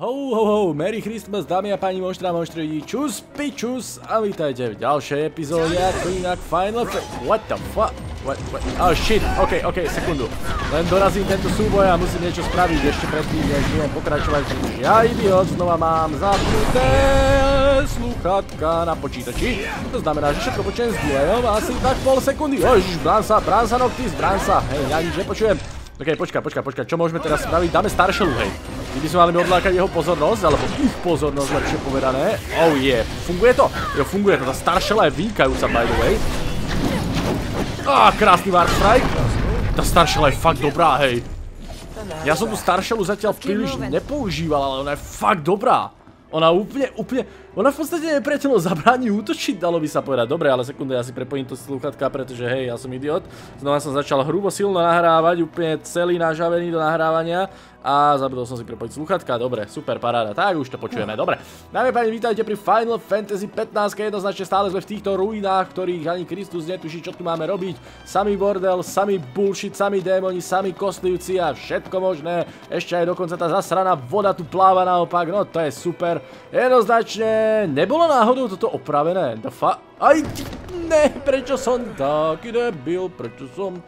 Ho, Merry Christmas, dámy a páni, monštra a monštri, čus, pičus a vítajte v ďalšej epizóde ako inak Final Fantasy. What the fuck? Oh shit, ok, sekundu. Len dorazím tento súboj a musím niečo spraviť ešte predtým, než budem pokračovať, pretože ja idiot znova mám zapnuté slúchatka na počítači. To znamená, že všetko počujem s delejom asi tak pol sekundy. Ježiš, brán sa Noctis, brán sa. Hej, ja nič nepočujem. Ok, počkaj, čo môžeme teraz spraviť? Dáme Starshelu, hej. Kdyby sme mali odlákať jeho pozornosť, alebo ich pozornosť, lepšie povedané. Oh yeah, funguje to? Jo, funguje to, tá Starshela je vynikajúca, by the way. Krásny Warp Strike. Tá Starshela je fakt dobrá, hej. Ja som tu Starshelu zatiaľ príliš nepoužíval, ale ona je fakt dobrá. Ona ona v podstate nepriateľom zabráni útočiť, dalo by sa povedať. Dobre, ale sekundu, ja si prepojím to slúchatka, pretože hej, ja som idiot. Znova som začal hrubo silno nahrávať, úplne celý nažavený do nahrávania. A zabudol som si prepojiť slúchatka, dobre, super, paráda, tak už to počujeme, dobre. Dámy a páni, vítajte pri Final Fantasy 15, jednoznačne stále sme v týchto ruinách, ktorých ani Kristus netuší, čo tu máme robiť. Samý bordel, samý bullshit, samý démoni, samí kostlivci a všetko možné. Ešte aj dokonca tá zasraná voda tu pláva naopak, no to je super. Jednoznačne, nebolo náhodou toto opravené? The fuck? Aj, ne, prečo som taký debil, Prečo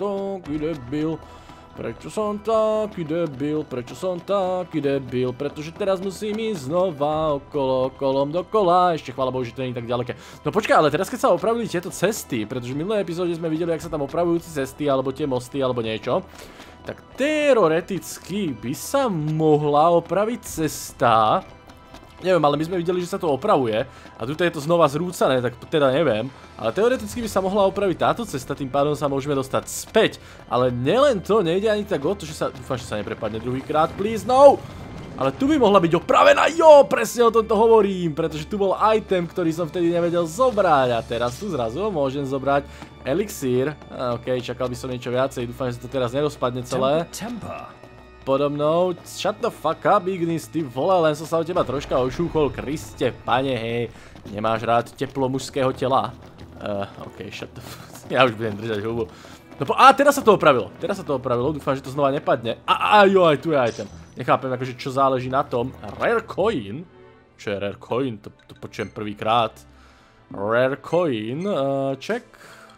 som taký debil, pretože teraz musím ísť znova kolom dokola, ešte chvála Bohu, že to nie je tak ďaleké. No počkaj, ale teraz keď sa opravili tieto cesty, pretože v minulej epizóde sme videli, jak sa tam opravujú cesty, alebo tie mosty, alebo niečo, tak teoreticky by sa mohla opraviť cesta. Neviem, ale my sme videli, že sa to opravuje a tu je to znova zrúcané, tak teda neviem. Ale teoreticky by sa mohla opraviť táto cesta, tým pádom sa môžeme dostať späť. Ale nielen to, nejde ani tak o to, že sa... Dúfam, že sa neprepadne druhýkrát, please, no! Ale tu by mohla byť opravená, jo, presne o tomto hovorím, pretože tu bol item, ktorý som vtedy nevedel zobrať a teraz tu zrazu môžem zobrať elixír. Ok, čakal by som niečo viacej, dúfam, že sa to teraz nerozpadne celé. Podo mnou, shut the fuck up, Ignis, ty vole, len som sa od teba troška ošúchol, Kriste, pane, hej, nemáš rád teplo mužského tela? Ok, shut the fuck, ja už budem držať hubu. No teraz sa to opravilo, dúfam, že to znova nepadne. Jo, aj tu je item. Nechápem, akože čo záleží na tom. Rare coin? Čo je rare coin? To počujem prvýkrát. Rare coin, check.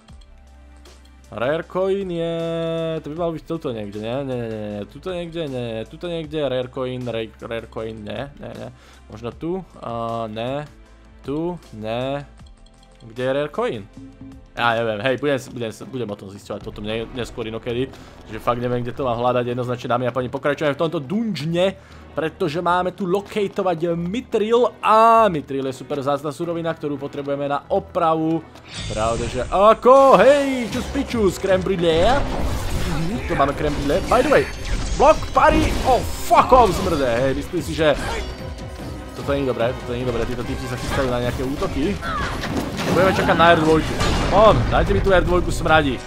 Rare coin je... To by malo byť tuto niekde, nie, tuto niekde, rare coin, nie. Možno tu, ne, tu, ne. Kde je rare coin? Ja neviem, hej, budem o tom zisťovať potom neskôr inokedy. Že fakt neviem, kde to mám hľadať, jednoznačne dámy a páni, pokračujeme v tomto dungeone. Pretože máme tu lokatovať Mithril a Mithril je super vzácna surovina, ktorú potrebujeme na opravu. Pravda, že ako, hej, čus pičus, crème brûlée. Tu máme crème brûlée, by the way, block party, oh fuck off, zmrde, hej, myslím si, že toto nie je dobré, títo typci sa chystajú na nejaké útoky. Budeme čakať na R2, dajte mi tu R2, smradí.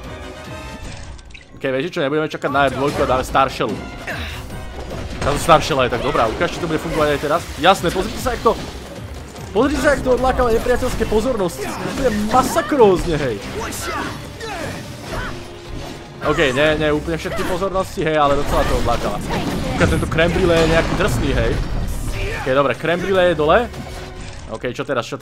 Ok, viete čo, nebudeme čakať na R2 a dáme Starshelu. Táto Starshela je tak dobrá, ukážte, to bude fungovať aj teraz. Jasné, pozrite sa, jak to odlákava nepriateľské pozornosti. To je masakrózne, hej. Ok, nie úplne všetky pozornosti, hej, ale docela to odlákava. Tento crème brûlée je nejaký drsný, hej. Ok, dobre, crème brûlée je dole. Ok, čo teraz?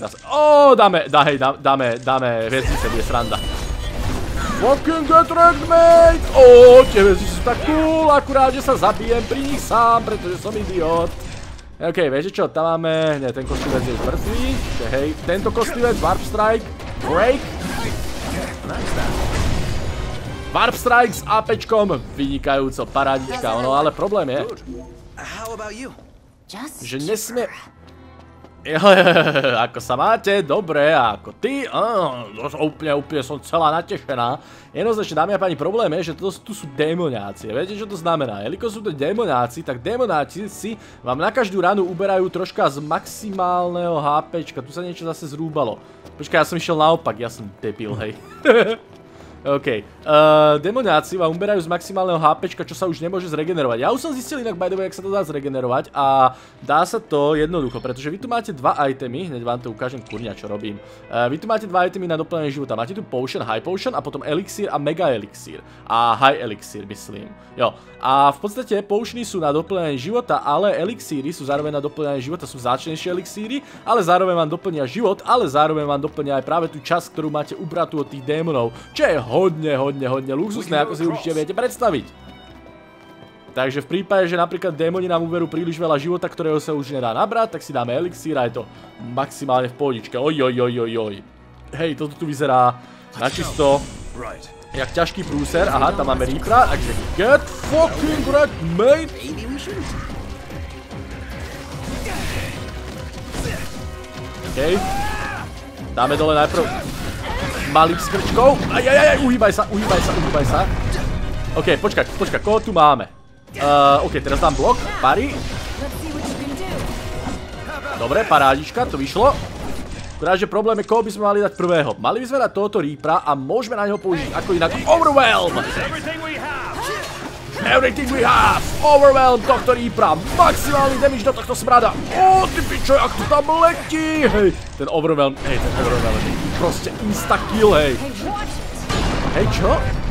Dáme hviezdice, bude sranda. Fucking get wrecked, mate! Tie hviezdy sú tak cool, akurát, že sa zabijem pri nich sám, pretože som idiot. Ok, viete čo, tam máme... Nie, ten kostlivec je mŕtvý. Hej, tento kostlivec, Warp Strike, Break. Warp Strike s APčkom, vynikajúco, parádička, ono, ale problém je... Že nesmie... Ako sa máte? Dobre, a ako ty? Úplne som celá natešená. Jednoznačne, dámy a páni, problém je, že tu sú démoniáci. Viete, čo to znamená? Jelikož sú to démoniáci, tak démoniáci si vám na každú ranu uberajú troška z maximálneho HPčka. Tu sa niečo zase zrúbalo. Počkaj, ja som išiel naopak, ja som debil, hej. OK. Demoniáci vám uberajú z maximálneho HPčka, čo sa už nemôže zregenerovať. Ja už som zistil inak, by the way, jak sa to dá zregenerovať a dá sa to jednoducho, pretože vy tu máte dva itemy, hneď vám to ukážem, kurňa, čo robím. Vy tu máte dva itemy na doplnenie života. Máte tu Potion, High Potion a potom Elixír a Mega Elixír. A High Elixír, myslím. Jo. A v podstate Potiony sú na doplnenie života, ale Elixíry sú zároveň na doplnenie života, sú vzácnejšie Elixíry, ale zároveň vám doplnia život, ale zároveň vám doplnia aj práve tú časť, ktorú máte ubratú od tých démonov, čo je hodne luxusné, ako si určite viete predstaviť. Takže v prípade, že napríklad démoni nám uberú príliš veľa života, ktorého sa už nedá nabrať, tak si dáme elixír a je to maximálne v pohodičke. Oj. Hej, toto tu vyzerá načisto jak ťažký prúser. Aha, tam máme Reapera, takže get fucking wrecked, mate! OK. Dáme dole najprv malých skrčkov. Uhýbaj sa. OK, počkaj, koho tu máme? OK, teraz dám blok, pari. Dobre, parádička, to vyšlo. Akurát, že problém je, koho by sme mali dať prvého. Mali by sme dať tohoto Reapera a môžeme na neho použiť ako inak Overwhelm! Everything we have! Overwhelm tohto Reapera! Maximálny damage do tohto smrada! Ó, ty pičo, jak to tam letí! Hej, ten Overwhelm je proste insta-kill, hej. Hej, čo?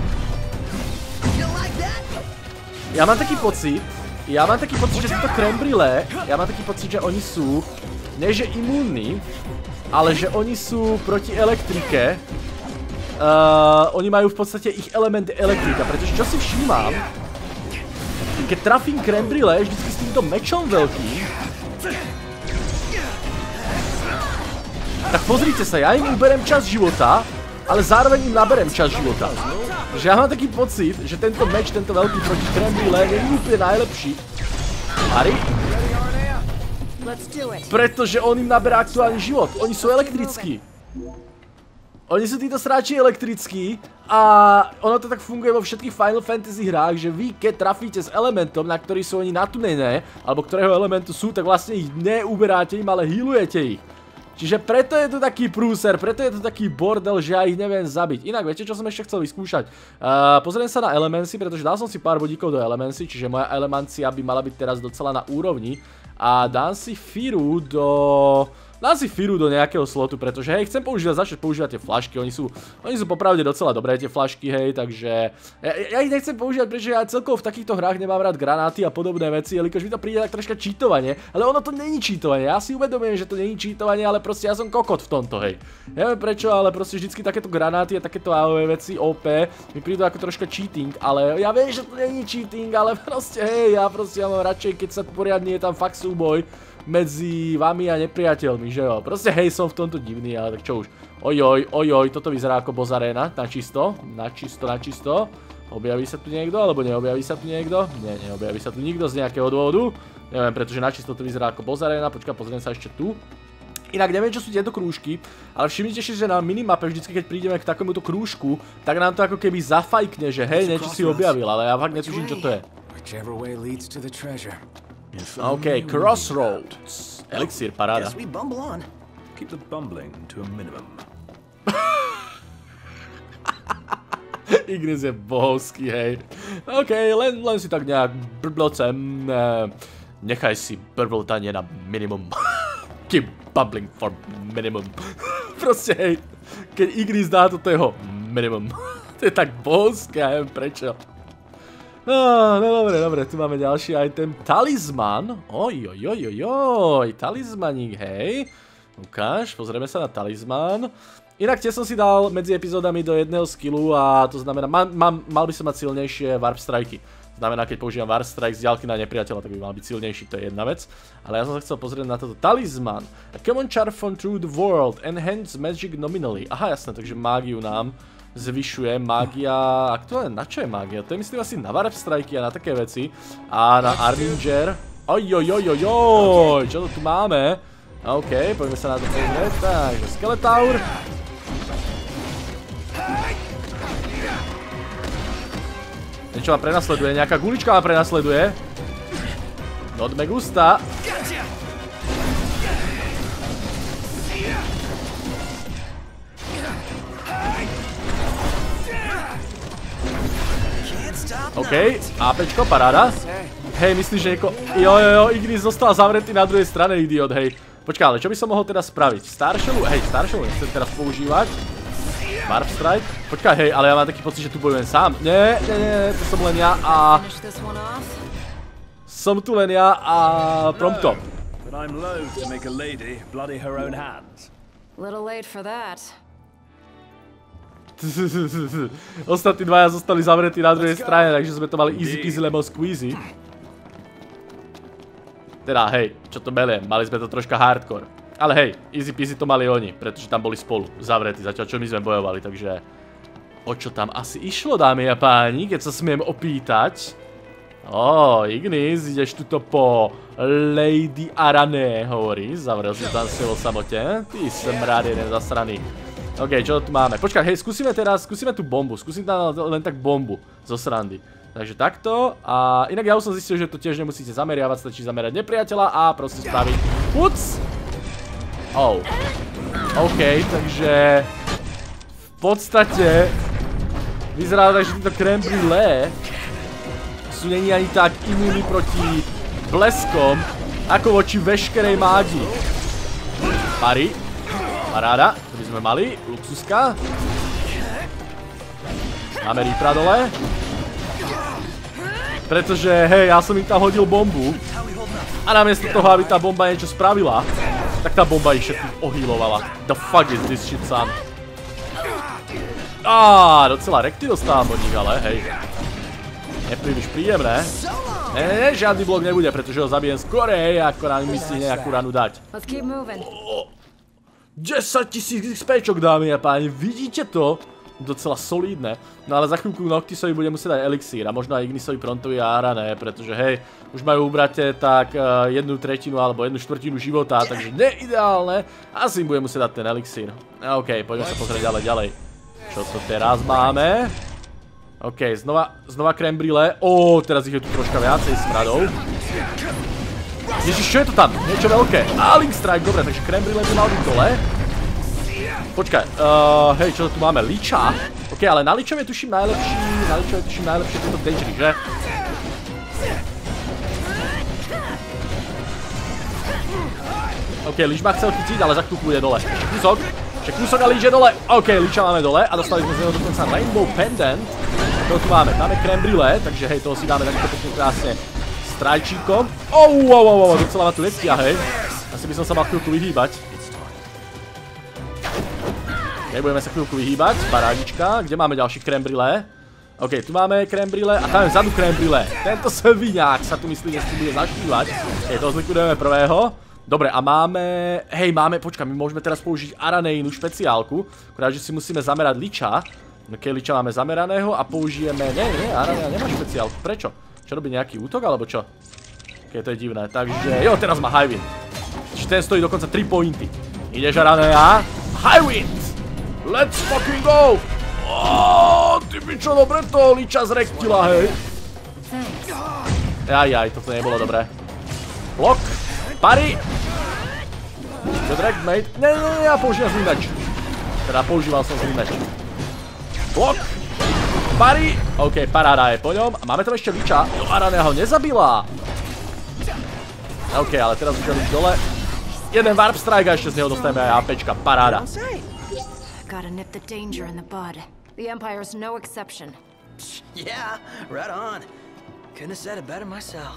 Ja mám taký pocit, že títo crème brûlée, že oni sú, nie že imúnni, ale že oni sú proti elektrike. Oni majú v podstate ich element elektrika, pretože čo si všímam, keď trafím crème brûlée vždycky s týmto mečom veľkým, tak pozrite sa, ja im uberem čas života, ale zároveň im naberem čas života. Takže ja mám taký pocit, že tento meč, tento veľký proti crème brûlée nie je úplne najlepší. Harry? Pretože on im naberá aktuálny život. Oni sú elektrickí. Oni sú títo sráči elektrickí a ono to tak funguje vo všetkých Final Fantasy hrách, že vy keď trafíte s elementom, na ktorý sú oni natunené, alebo ktorého elementu sú, tak vlastne ich neuberáte im, ale healujete ich. Čiže preto je to taký prúser, preto je to taký bordel, že ja ich neviem zabiť. Inak viete, čo som ešte chcel vyskúšať? Pozriem sa na Elemency, pretože dal som si pár bodíkov do Elemency, čiže moja Elemencia by mala byť teraz docela na úrovni. A dám si Firu do nejakého slotu, pretože hej, chcem začať používať tie flašky, oni sú popravde docela dobré tie flašky, hej, takže ja ich nechcem používať, pretože ja celkovo v takýchto hrách nemám rád granáty a podobné veci, jelikož mi to príde tak troška cheatovanie, ale ono to není cheatovanie, ja si uvedomujem, že to není cheatovanie, ale proste ja som kokot v tomto, hej. Neviem prečo, ale proste vždycky takéto granáty a takéto AOE veci OP mi prídu ako troška cheating, ale ja viem, že to není cheating, ale proste hej, ja mám radšej, keď sa poriadne je tam fakt súboj medzi vami a nepriateľmi, že jo? Proste hej, som v tomto divný, ale tak čo už. Ojoj, toto vyzerá ako boss arena, načisto. Objaví sa tu niekto, alebo neobjaví sa tu niekto? Nie, neobjaví sa tu nikto z nejakého dôvodu. Neviem, pretože načisto to vyzerá ako boss arena, počkaj, pozriem sa ešte tu. Inak neviem, čo sú tieto krúžky, ale všimnite si, že na minimape vždycky, keď prídeme k takémuto krúžku, tak nám to ako keby zafajkne, že hej, niečo si objavil, ale ja fakt netuším, čo to je. OK, Crossroads. Elixír, paráda. Keep the bumbling to a minimum. Ignis je bohovský, hej. OK, len si tak nejak brblocem. Nechaj si brbltanie na minimum. Keep bumbling for minimum. Proste, hej, keď Ignis dá toto jeho minimum. To je tak bohovské, ja neviem prečo. No dobre, tu máme ďalší item. Talizman. Ojojojojoj, talizmaník, hej. Ukáž, pozrieme sa na talizman. Inak tie som si dal medzi epizódami do jedného skillu a to znamená, mal by som mať silnejšie warp strajky. Znamená, keď používam warp strike z diaľky na nepriateľa, tak by mal byť silnejší, to je jedna vec. Ale ja som sa chcel pozrieť na toto. Talizman. A common charm from through the world. Enhance magic nominally. Aha, jasné, takže mágiu nám zvyšuje. Mágia, aktuálne na čo je mágia? To je myslím asi na warp strajky a na také veci. A na Arminger. Ojojojojoj, čo to tu máme? OK, poďme sa na to pozrieť. Takže Skeletaur. Niečo ma prenasleduje, nejaká gulička ma prenasleduje. Not me gusta. OK, APčko, paráda. Hej, myslíš, že jo, Ignis zostal zavretý na druhej strane, idiot, hej. Počkaj, ale čo by som mohol teda spraviť? Starshellu? Hej, Starshellu nechcem teraz používať. Warp Strike? Počkaj, hej, ale ja mám taký pocit, že tu bojujem sám. Nie, to som len ja a... Som tu len ja a... Prompto. But I'm loath to make a lady bloody her own hands. Little late for that. Ostatní dvaja zostali zavretí na druhej strane, takže sme to mali easy peasy lemon squeezy. Teda hej, čo to beliem, mali sme to troška hardcore. Ale hej, easy peasy to mali oni, pretože tam boli spolu, zavretí, zatiaľ čo my sme bojovali, takže... O čo tam asi išlo, dámy a páni, keď sa smiem opýtať? Ignis, ideš tuto po Lady Arane, hovorí, zavrel si tam si vo samote. Ty smrad jeden zasraný. OK, čo tu máme? Počkaj, hej, skúsime tú bombu, skúsim tam len tak bombu zo srandy. Takže takto a inak ja už som zistil, že to tiež nemusíte zameriavať, stačí zamerať nepriateľa a proste spraviť puc. OK, takže v podstate vyzerá tak, že títo crème brûlée sú není ani tak imúni proti bleskom, ako voči veškerej mágii. Pari, paráda, to by sme mali, luxuska. Máme Reapera dole. Pretože, hej, ja som im tam hodil bombu. A namiesto toho, aby tá bomba niečo spravila, tak tá bomba ich všetkých ohýlovala. The fuck is this shit, son? Docela rekty dostávam od nich, ale hej. Nepríliš príjemné. Ne, žiadny blok nebude, pretože ho zabijem skorej, ako nám mi si nejakú ranu dať. 10 000 XPčok, dámy a páni, vidíte to? Docela solidné. No ale za chvíľku Noctisovi bude musieť dať elixír a možno aj Ignisovi, Prontovi a Arane, pretože hej, už majú ubrate tak 1/3 alebo 1/4 života, takže neideálne. Asi im bude musieť dať ten elixír. OK, poďme sa pozrieť ďalej. Čo to teraz máme? OK, znova crème brûlée. Teraz ich je tu troška viacej smradov. Ježiš, čo je to tam? Niečo veľké. Link Strike, dobre, takže crème brûlée by mal byť dole. Počkaj, hej, čo tu máme? Liča? OK, ale na Ličove tuším najlepšie tieto dangery, že? OK, Lič ma chcel chytiť, ale za chvíľku je dole. Ešte kúsok a Lič je dole. OK, Liča máme dole a dostali sme z neho dokonca Rainbow Pendant. To tu máme crème brûlée, takže hej, toho si dáme takto pekne krásne strajčíkom. Docela ma tu nestia, hej. Asi by som sa mal chvíľku vyhýbať. Budeme sa chvíľku vyhýbať, parádička, kde máme ďalší crème brûlée? OK, tu máme crème brûlée a tam je vzadu crème brûlée. Tento sviňák sa tu myslí, že si bude zaštívať. OK, toho zlikvidujeme prvého. Dobre, a počkaj, my môžeme teraz použiť Araneinu špeciálku, akurát, že si musíme zamerať Liča. OK, Liča máme zameraného a použijeme, Araneina nemá špeciálku, prečo? Čo robí nejaký útok, alebo čo? OK, to je divné, takže, teraz má High Wind. Čiže ten stojí dokonca 3 pointy. Ideš Araneina, High Wind! Let's fucking go! Ty pičo, dobre to Liča zrektila, hej. Toto nebolo dobré. Blok, pari. Good rekt, mate. Ja používam zlý meč. Teda používal som zlý meč. Blok, pari. OK, paráda je po ňom. A máme tam ešte Liča. Arania ho nezabila. OK, ale teraz už je Lič dole. Jeden Warp Strike a ešte z neho dostaneme aj APčka. Paráda. Gotta nip the danger in the bud. The Empire's no exception. Yeah, right on. Couldn't have said it better myself.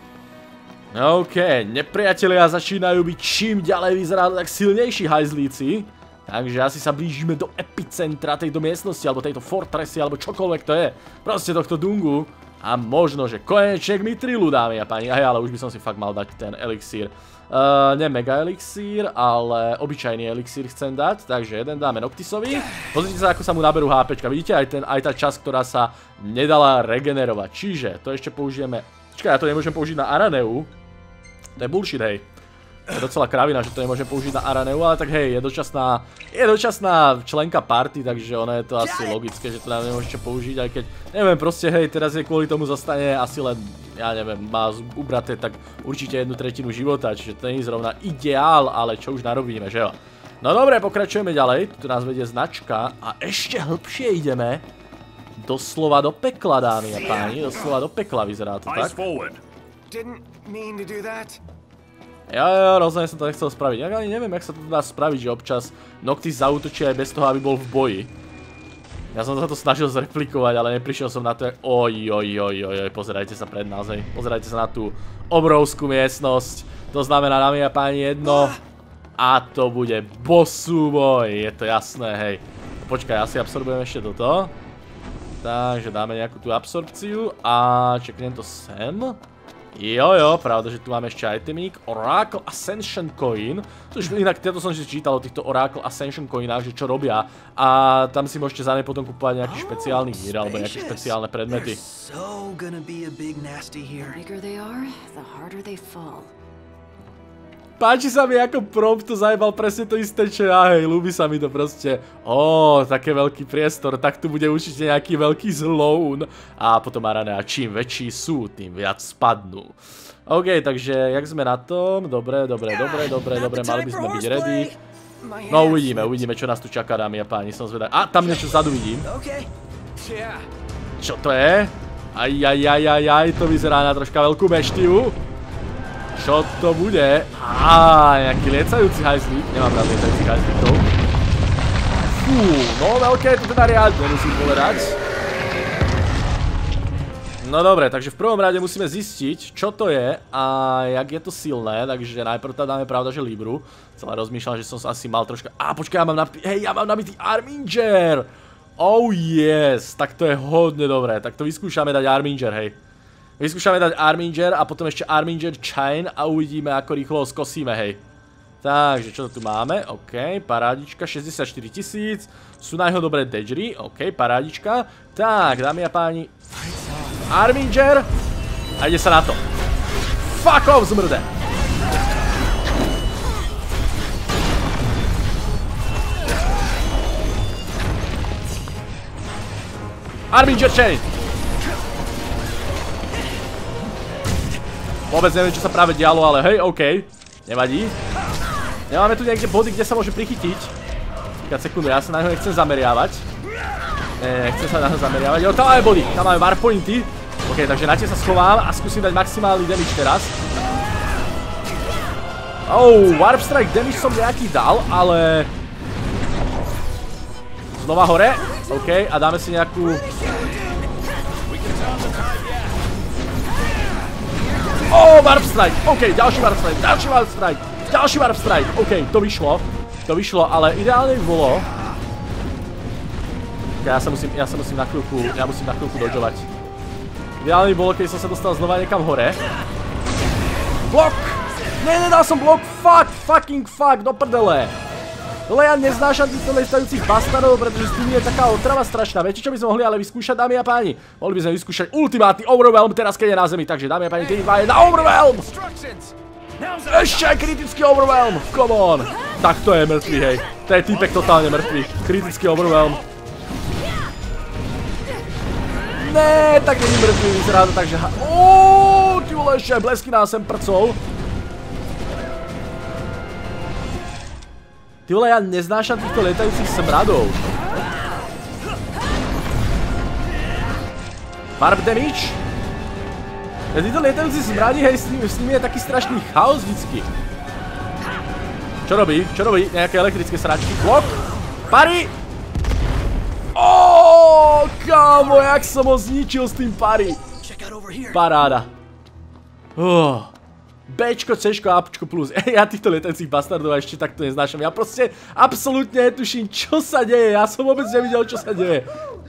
OK, nepriatelia začínajú byť čím ďalej vyzerá tak silnejší hajzlíci. Takže asi sa blížime do epicentra tejto miestnosti, alebo tejto fortresy, alebo čokoľvek to je. Proste tohto dungu. A možno, že konečne k Mitrilu, dámy a páni. Ale už by som si fakt mal dať ten elixír. Ne mega elixír, ale obyčajný elixír chcem dať, takže jeden dáme Noctisovi. Pozrite sa, ako sa mu naberú HPčka, vidíte aj tá časť, ktorá sa nedala regenerovať. Čiže to ešte použijeme, ja to nemôžem použiť na Araneu, to je bullshit, hej. To je docela kravina, že to nemôžem použiť na Araneu, ale tak hej, je dočasná členka party, takže ono je to asi logické, že to nám nemôžete použiť, aj keď, neviem, proste hej, teraz je kvôli tomu zostane asi len, ja neviem, má ubraté tak určite 1/3 života, čiže to nie je zrovna ideál, ale čo už narobíme, že jo. No dobre, pokračujeme ďalej, tu nás vedie značka a ešte hlbšie ideme doslova do pekla, dámy a páni. Doslova do pekla vyzerá to tak. Eyes forward. Didn't mean to do that. Jo, rozhodne som to nechcel spraviť. Ja ani neviem, jak sa to dá spraviť, že občas Noctis zaútočí aj bez toho, aby bol v boji. Ja som sa to snažil zreplikovať, ale neprišiel som na to. Oj, pozerajte sa pred nás, hej. Pozerajte sa na tú obrovskú miestnosť. To znamená, dámy a páni, jedno. A to bude boss súboj, je to jasné, hej. Počkaj, asi absorbujem ešte toto. Takže dáme nejakú tú absorpciu a čeknem to sem. Jo, pravda, že tu máme ešte itemík. Oracle Ascension Coin. Inak tieto som si čítal o týchto Oracle Ascension Coinách, že čo robia. A tam si môžete za ne potom kúpovať nejaký špeciálny hír alebo nejaké špeciálne predmety. Bigger they are, the harder they fall. Páči sa mi, ako prompt to zajebal presne to isté, čo ja, hej, ľúbi sa mi to proste. Také veľký priestor, tak tu bude určite nejaký veľký zloun. A potom Aranea, čím väčší sú, tým viac spadnú. OK, takže jak sme na tom? Dobre, mali by sme byť ready. No uvidíme, čo nás tu čaká, dámy a páni, som zvedavý. A, tam niečo vzadu vidím. Čo to je? To vyzerá na troška veľkú beštiu. Čo to bude? Nejaký liecajúci hajzlík. Nemám rád liecajúcich hajzlíkov. Fú, no veľké to teda riadne, musím povedať. No dobre, takže v prvom rade musíme zistiť, čo to je a jak je to silné, takže najprv tam dáme pravda, že Libru. Celé rozmýšľam, že som asi mal troška... Počkaj, ja mám nabitý Arminger! Oh yes, tak to je hodne dobré, tak to vyskúšame dať Arminger, hej. Vyskúšame dať Arminger a potom ešte Arminger Chain a uvidíme, ako rýchlo ho skosíme, hej. Takže, čo to tu máme? OK, parádička, 64 000. Sú na jeho dobré dodgery, OK, parádička. Tak, dámy a páni. Arminger. A ide sa na to. Fuck off, zmrde. Arminger Chain. Vôbec neviem, čo sa práve dialo, ale hej, OK. Nevadí. Nemáme tu niekde body, kde sa môže prichytiť. Počkať sekundu, ja sa na neho nechcem zameriavať. Nechcem sa na neho zameriavať. Jo, tam máme body, tam máme warpointy. OK, takže na tie sa schovám a skúsim dať maximálny damage teraz. Warp Strike damage som nejaký dal, ale... Znova hore. OK, a dáme si nejakú... Warp Strike, OK, ďalší Warp Strike, OK, to vyšlo, ale ideálne by bolo... Ja sa musím na chvíľku dodžovať. Ideálne by bolo, keď som sa dostal znova niekam hore. Blok! Nedal som blok, fuck, do prdele. Ale ja neznášam týchto lestajúcich bastardov, pretože tu je taká otrava strašná. Viete, čo by sme mohli ale vyskúšať, dámy a páni? Mohli by sme vyskúšať ultimátny Overwhelm teraz, keď je na zemi. Takže, dámy a páni, 3, 2, 1, Overwhelm! Ešte aj kritický Overwhelm! Come on! Tak to je mŕtvý, hej. To je týpek totálne mŕtvý. Kritický Overwhelm. Ne, tak není mŕtvý, vyzerá to tak, že... Ty vole, ešte blesky nás sem prcol. Ty vole, ja neznášam týchto lietajúcich smradov. Warp damage? Ja títo lietajúci smradi, hej, s nimi je taký strašný chaos vždycky. Čo robí? Nejaké elektrické sračky. Blok! Pari! Kámo, jak som ho zničil s tým pari. Paráda. Bčko, Cčko, Ačko plus. Ja týchto lietajúcich bastardov ešte takto neznášam. Ja proste absolútne netuším, čo sa deje. Ja som vôbec nevidel, čo sa deje.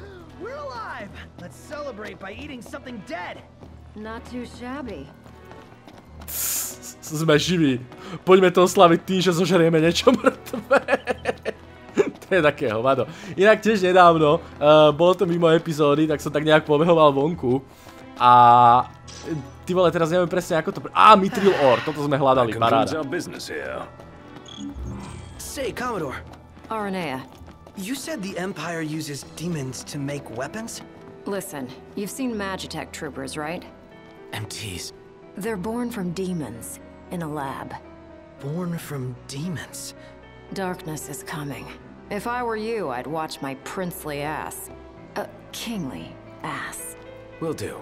Sme živí. Poďme to oslaviť tým, že zožerieme niečo mŕtve. To je také hovado. Inak tiež nedávno, bolo to mimo epizódy, tak som tak nejak pobehoval vonku. A... Ty vole, teraz neviem presne ako to... Mithril Ore, toto sme hľadali, paráda. Say, Commodore. Aranea. You said the Empire uses demons to make weapons? Listen, you've seen Magitech troopers, right? MTs. They're born from demons, in a lab. Born from demons? Darkness is coming. If I were you, I'd watch my princely ass. kingly, ass. Will do.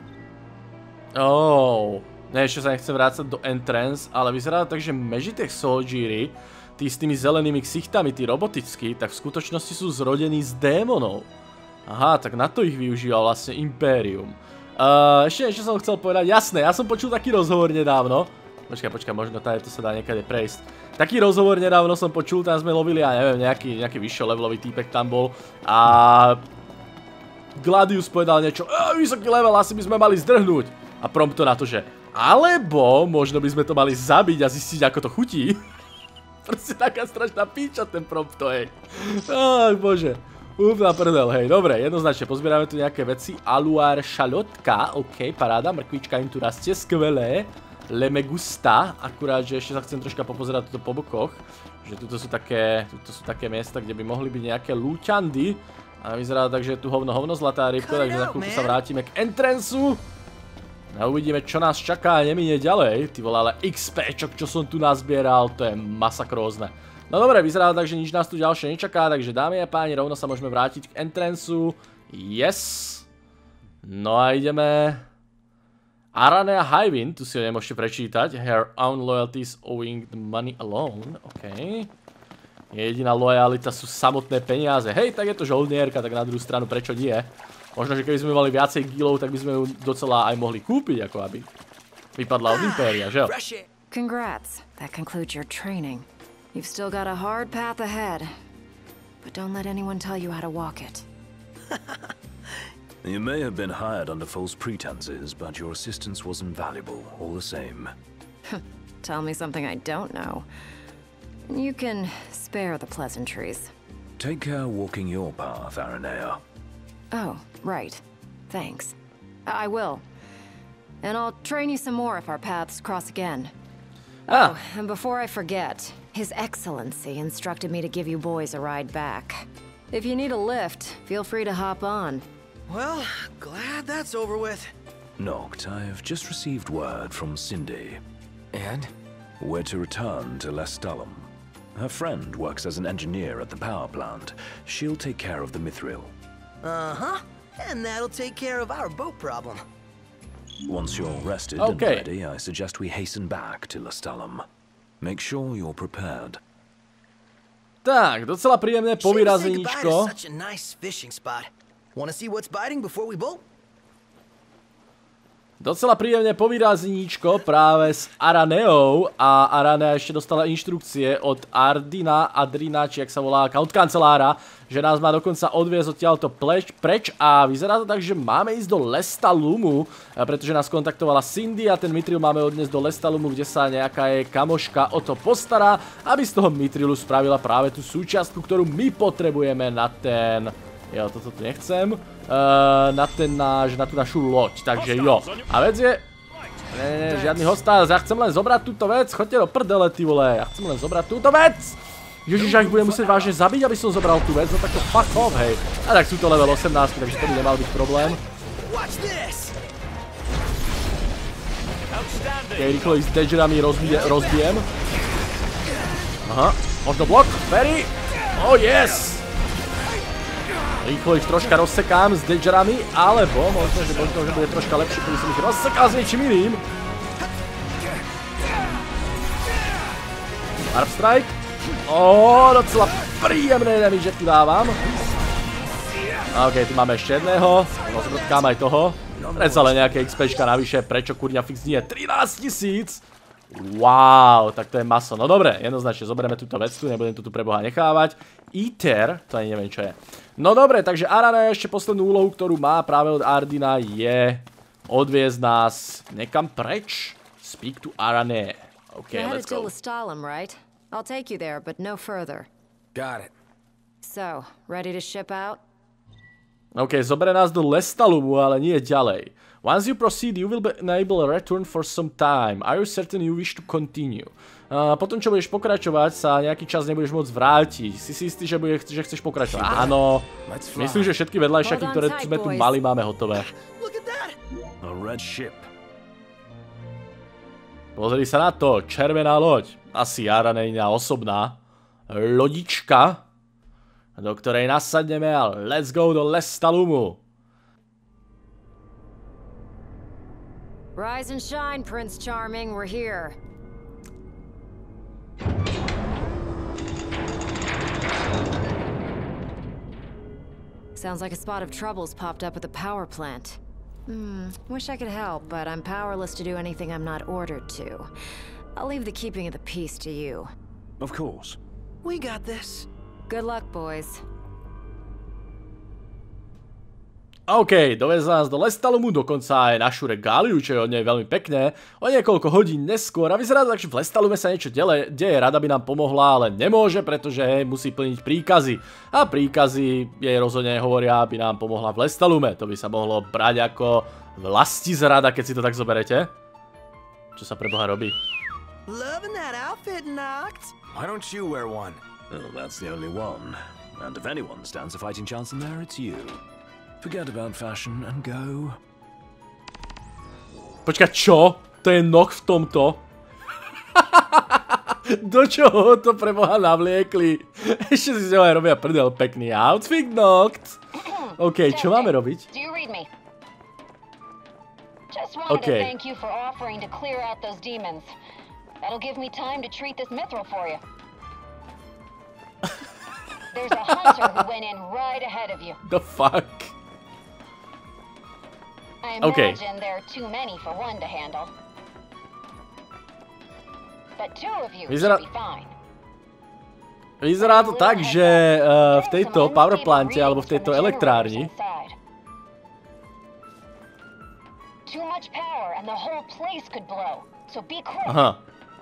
Ne, ešte sa nechcem vrácať do Entrance, ale vyzerá to tak, že Magitech Soldiery, tí s tými zelenými ksichtami, tí robotickí, tak v skutočnosti sú zrodení z démonov. Aha, tak na to ich využíval vlastne Imperium. Ešte som chcel povedať, jasné, ja som počul taký rozhovor nedávno. Počkaj, možno to sa dá niekade prejsť. Taký rozhovor nedávno som počul, tam sme lovili, ja neviem, nejaký vyššie levelový týpek tam bol. A Gladius povedal niečo, vysoký level, asi by sme mali zdrhnúť. A prompto na to, že alebo možno by sme to mali zabiť a zistiť, ako to chutí. Proste taká strašná píča ten prompto, hej. Ach, bože. Úplná prdel, hej. Dobre, jednoznačne, pozbierame tu nejaké veci. Aluár šalotka, ok, paráda, mrkvička im tu rastie, skvelé. Le me gusta, akurát, že ešte sa chcem troška popozerať tuto po bokoch. Že tuto sú také miesta, kde by mohli byť nejaké lúťandy. A vyzerá tak, že je tu hovno zlatá rybka, takže za chvíľku sa vrátime k Entranceu. A uvidíme, čo nás čaká a neminie ďalej. Ty vole, ale XPčok, čo som tu nazbieral, to je masakrózne. No dobre, vyzerá tak, že nič nás tu ďalšie nečaká, takže dámy a páni, rovno sa môžeme vrátiť k Entranceu. Yes. No a ideme... Aranea Highwind, tu si ho nemôžete prečítať. Her own loyalty is owing the money alone. OK. Jediná lojalita sú samotné peniaze. Hej, tak je to žoldnierka, tak na druhú stranu prečo nie? Možno, že keby sme mali viacej gilov, tak by sme ju docela aj mohli kúpiť, ako aby vypadla od Impéria, že jo? Congrats. That concludes your training. You've still got a hard path ahead. But don't let anyone tell you how to walk it. You may have been hired under false pretenses, but your assistance was invaluable, all the same. Tell me something I don't know. You can spare the pleasantries. Take care walking your path, Aranea. Oh, right. Thanks. I will. And I'll train you some more if our paths cross again. Oh, and before I forget, His Excellency instructed me to give you boys a ride back. If you need a lift, feel free to hop on. Well, glad that's over with. Noct, I've just received word from Cindy. And? We're to return to Lestallum. Her friend works as an engineer at the power plant. She'll take care of the Mithril. Uh-huh. And that'll take care of our boat problem. Once you're rested and ready, I suggest we hasten back to Lestallum. Make sure you're prepared. Tak, docela príjemné povyrazeníčko. Such a nice fishing spot. Want to see what's biting before we bolt? Docela príjemne povyrazníčko práve s Araneou a Aranea ešte dostala inštrukcie od Adrina, či jak sa volá, account kancelára, že nás má dokonca odviezť odtiaľto preč a vyzerá to tak, že máme ísť do Lestallumu, pretože nás kontaktovala Cindy a ten Mithril máme odniesť do Lestallumu, kde sa nejaká jej kamoška o to postará, aby z toho Mithrilu spravila práve tú súčiastku, ktorú my potrebujeme na ten... Jo, toto tu nechcem. Na tú našu loď, takže jo. A vec je... Ne, žiadny hostáz, ja chcem len zobrať túto vec, choďte do prdele, ty vole, ja chcem len zobrať túto vec! Ježiš, ak budem musieť vážne zabiť, aby som zobral tú vec, no tak to fuck off, hej. A tak sú to level 18, takže to by nemal byť problém. Okej, rýchlo ich s Dagerami rozbijem. Aha, možno blok, Ferry! Oh yes! Rýchlo ich troška rozsekám s Dagerami, alebo možno, že bude troška lepšie, keby som ich rozsekal s niečím iným. Warp Strike. Docela príjemné damage tu dávam. OK, tu máme ešte jedného. Rozvrtkám aj toho. Predsa len nejaké XPčka navyše, prečo kurňa fix nie? 13 000! Wow, tak to je maso. No dobre, jednoznačne zoberieme túto vec tu, nebudem to tu pre Boha nechávať. Ether, to ani neviem čo je. No dobre, takže Aranea ešte poslednú úlohu, ktorú má práve od Ardina je odviezť nás nekam preč. Speak to Aranea. OK, let's go. Lestallum, right? I'll take you there, but no further. Got it. So, ready to ship out? OK, zoberie nás do Lestallumu, ale nie ďalej. Once you proceed, you will be unable to return for some time. Are you certain you wish to continue? Potom, čo budeš pokračovať, sa nejaký čas nebudeš môcť vrátiť. Si si istý, že chceš pokračovať? Áno. Myslím, že všetky vedľajšaky, ktoré sme tu mali, máme hotové. Pozri sa na to, červená loď. Asi Araneina osobná lodička, do ktorej nasadneme a let's go do Lestallumu. Rise and shine, Prince Charming, we're here. Sounds like a spot of trouble's popped up at the power plant. Wish I could help, but I'm powerless to do anything I'm not ordered to. I'll leave the keeping of the peace to you. Of course. We got this. Good luck, boys. OK, dovezl nás do Lestalumu, dokonca aj našu regáliu, čo je od nej veľmi pekné. O niekoľko hodín neskôr a vyzerá to tak, že v Lestalume sa niečo deje, rada by nám pomohla, ale nemôže, pretože musí plniť príkazy. A príkazy jej rozhodne hovoria, aby nám pomohla v Lestalume. To by sa mohlo brať ako vlastizrada, keď si to tak zoberete. Čo sa pre Boha robí? Loving that outfit, Noct. Why don't you wear one? Well, that's the only one. And if anyone stands a fighting chance in there, it's you. Forget about fashion and go. Počkaj, čo? To je Noct v tomto? Do čoho to pre Boha navliekli? Ešte si z neho aj robia prdel pekný outfit, Noct. OK, čo máme robiť? OK. Thank you for offering to clear out those demons. That'll give me time to treat this mithril for you. There's a hunter who went in right ahead of you. The fuck? I imagine there are too many for one to handle. But two of you should be fine. Vyzerá to tak, že v tejto powerplante alebo v tejto elektrárni too much power and the whole place could blow. So be quick. Aha.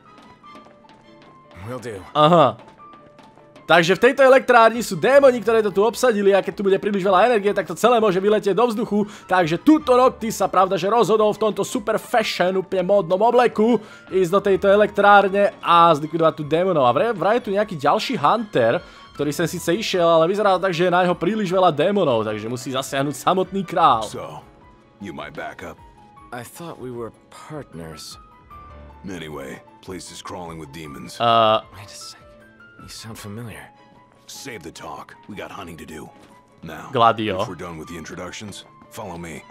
Will do. Aha. Takže v tejto elektrárni sú démoni, ktoré to tu obsadili a keď tu bude príliš veľa energie, tak to celé môže vyletieť do vzduchu. Takže túto Noctis sa pravda, že rozhodol v tomto super fashion, úplne módnom obleku ísť do tejto elektrárne a zlikvidovať tu démonov. A vraj je tu nejaký ďalší hunter, ktorý sem síce išiel, ale vyzerá to tak, že je na jeho príliš veľa démonov, takže musí zasiahnuť samotný král. So, you might back up? I thought we were partners. Anyway, place is crawling with demons. Wait a second. You sound familiar. Save the talk. We got hunting to do. Now, Gladio. if we're done with the introductions, follow me.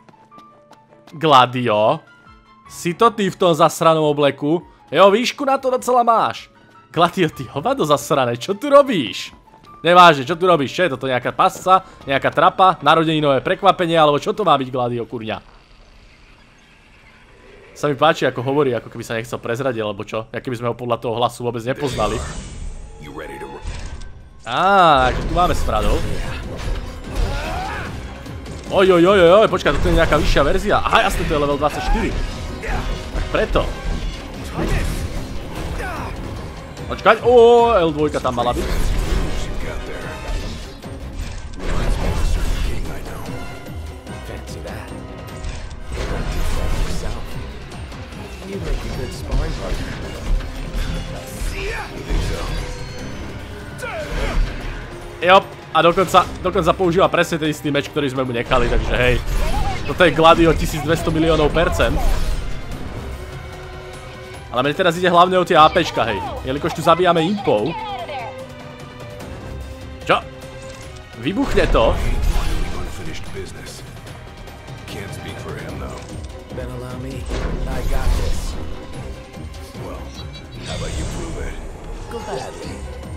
Gladio? Si to ty v tom zasranom obleku? Jo, výšku na to docela máš. Gladio, ty hovado zasrané, čo tu robíš? Nevážne, čo tu robíš? Čo je toto, nejaká pasca, nejaká trapa, narodeninové prekvapenie, alebo čo to má byť, Gladio, kurňa? Sa mi páči, ako hovorí, ako keby sa nechcel prezradiť, alebo čo? Jak keby sme ho podľa toho hlasu vôbec nepoznali. Takže tu máme Stradov. Ojojojojoj, počkaj, toto je nejaká vyššia verzia. Aha, jasne, to je level 24. Tak preto. Počkať, L2 tam mala byť. Jo, a dokonca používa presne ten istý meč, ktorý sme mu nechali, takže hej. Toto je Gladio 1200 miliónov %. Ale mne teraz ide hlavne o tie APčka, hej. Jelikož tu zabíjame impov. Čo? Vybuchne to. Then allow me. I got this. Well, how about you prove it? Gladly.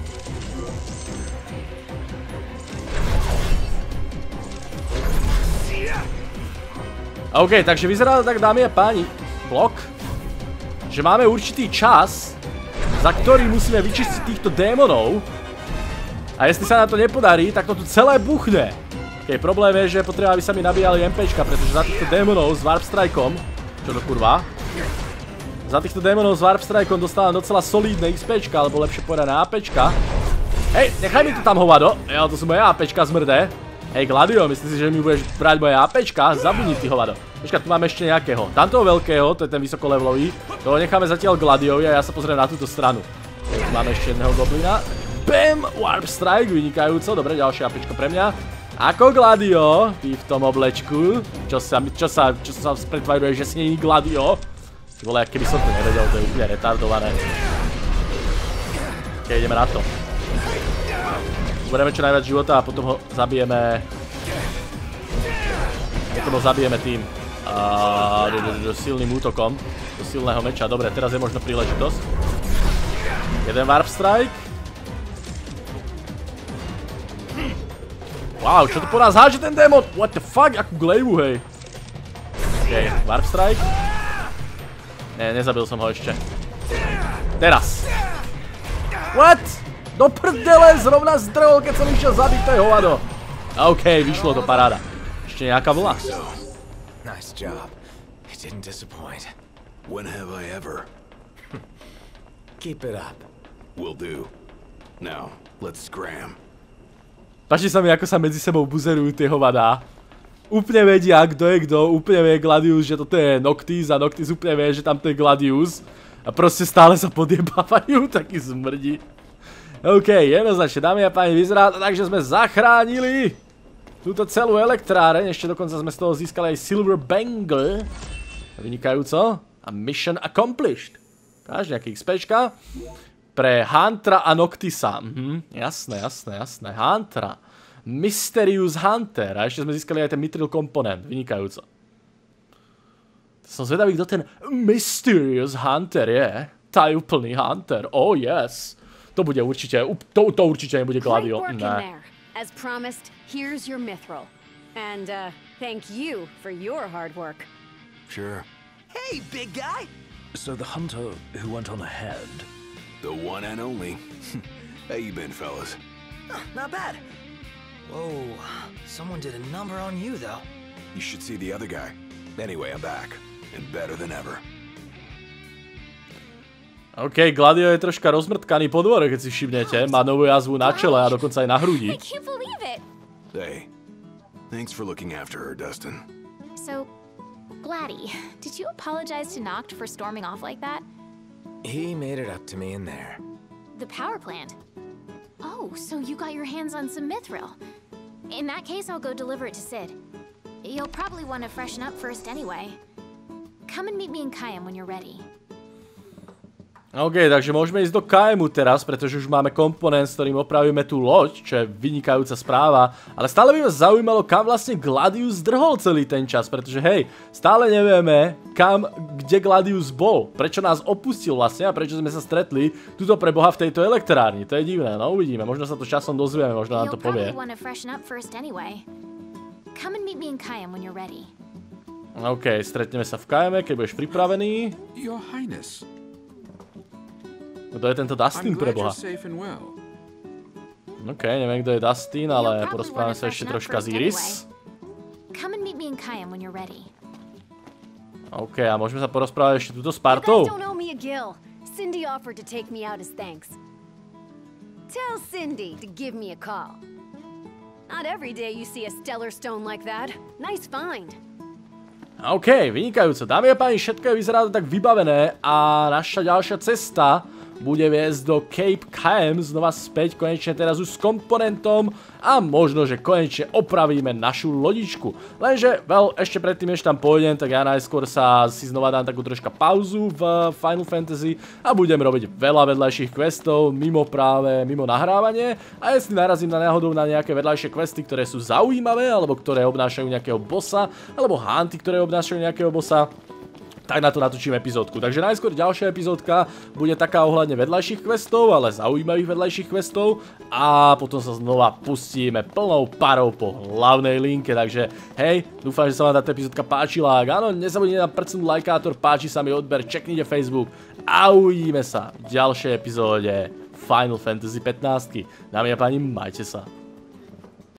OK, takže vyzerá to tak, dámy a páni, blok, že máme určitý čas, za ktorý musíme vyčistiť týchto démonov. A jestli sa nám to nepodarí, tak to tu celé buchne. OK, problém je, že potreba, aby sa mi nabíjali MPčka, pretože za týchto démonov s Warp Strikeom, čo to kurva? Za týchto démonov s Warp Strikeom dostávam docela solidné XPčka, alebo lepšie povedané APčka. Hej, nechaj mi to tam hovado, jo, to sú moje APčka zmrdé. Hej, Gladio, myslíš si, že mi budeš brať moje APčka? Zabudni ty hovado. Počkaj, tu máme ešte nejakého. Tamtoho veľkého, to je ten vysokolevelový. Toho necháme zatiaľ Gladiovi a ja sa pozriem na túto stranu. Tu máme ešte jedného goblina. Bam! Warp Strike, vynikajúco. Dobre, ďalšie APčko pre mňa. Ako Gladio, ty v tom oblečku. Čo sa pretvaruje, že si není Gladio. Ty vole, keby som to nevedel, to je úplne retardované. Ok, ideme na to. Uberieme čo najviac života a potom ho zabijeme. Potom ho zabijeme tým. silným útokom do silného meča. Dobre, teraz je možno príležitosť. Jeden Warp Strike. Wow, čo to po nás háže ten démon? What the fuck? Akú glaivu, hej. OK, Warp Strike. Ne, nezabil som ho ešte. Teraz. What? Do prdele, zrovna zdrhol, keď som išiel zabiť, to je hovado. OK, vyšlo to, paráda. Ešte nejaká vlna. Nice job. It didn't disappoint. When have I ever? Keep it up. Will do. Now, let's scram. Páči sa mi, ako sa medzi sebou buzerujú tie hovadá. Úplne vedia, kto je kto, úplne vie Gladius, že toto je Noctis a Noctis úplne vie, že tamto je Gladius. A proste stále sa podjebávajú, taký zmrdí. OK, jednoznačne, dámy a páni, vyzerá to tak, že sme zachránili túto celú elektráreň, ešte dokonca sme z toho získali aj Silver Bangle. Vynikajúco. A mission accomplished. Káž nejaký XPčka. Pre Huntera a Noctisa. Jasné. Huntera. Mysterious Hunter. A ešte sme získali aj ten Mithril komponent. Vynikajúco. Som zvedavý, kto ten Mysterious Hunter je. Tajúplný Hunter. Oh yes. To bude určite, to určite nebude Gladio. Ne. As promised, here's your mithril. And thank you for your hard work. Sure. Hey, big guy! So the hunter who went on ahead. The one and only. How you been, fellas? Not bad. Whoa, someone did a number on you, though. You should see the other guy. Anyway, I'm back. And better than ever. OK, Gladio je troška rozmrtkaný po dvore, keď si všimnete. Má novú jazvu na čele a dokonca aj na hrudi. I can't believe it. Hey, thanks for looking after her, Dustin. So, Gladdy, did you apologize to Noct for storming off like that? He made it up to me in there. The power plant? Oh, so you got your hands on some mithril. In that case, I'll go deliver it to Sid. You'll probably want to freshen up first anyway. Come and meet me in Kayam when you're ready. OK, takže môžeme ísť do Kaemu teraz, pretože už máme komponent, s ktorým opravíme tú loď, čo je vynikajúca správa. Ale stále by ma zaujímalo, kam vlastne Gladius drhol celý ten čas, pretože hej, stále nevieme, kde Gladius bol. Prečo nás opustil vlastne a prečo sme sa stretli tuto pre Boha v tejto elektrárni. To je divné, no uvidíme, možno sa to časom dozvieme, možno nám to povie. OK, stretneme sa v Kaeme, keď budeš pripravený. Your Highness. Kto je tento Dustin pre Boha? OK, neviem, kto je Dustin, ale porozprávame sa ešte troška z Iris. OK, a môžeme sa porozprávať ešte túto s Partou? Cindy offered to take me out as thanks. Tell Cindy to give me a call. Not every day you see a stellar stone like that. Nice find. OK, vynikajúco. Dámy a páni, všetko je vyzerá tak vybavené a naša ďalšia cesta bude viesť do Cape Kaem, znova späť, konečne teraz už s komponentom a možno, že konečne opravíme našu lodičku. Lenže, ešte predtým, než tam pôjdem, tak ja najskôr si znova dám takú troška pauzu v Final Fantasy a budem robiť veľa vedľajších questov, mimo nahrávanie a jestli narazím náhodou na nejaké vedľajšie questy, ktoré sú zaujímavé, alebo ktoré obnášajú nejakého bossa, alebo hunty, ktoré obnášajú nejakého bossa, tak na to natočím epizódku. Takže najskôr ďalšia epizódka bude taká ohľadne vedľajších questov, ale zaujímavých vedľajších questov a potom sa znova pustíme plnou parou po hlavnej linke. Takže hej, dúfam, že sa vám táto epizódka páčila. Ak áno, nezabudnite na prcnúť lajkátor, páči sa mi odber, čeknite Facebook a uvidíme sa v ďalšej epizóde Final Fantasy 15. Dámy a páni, majte sa.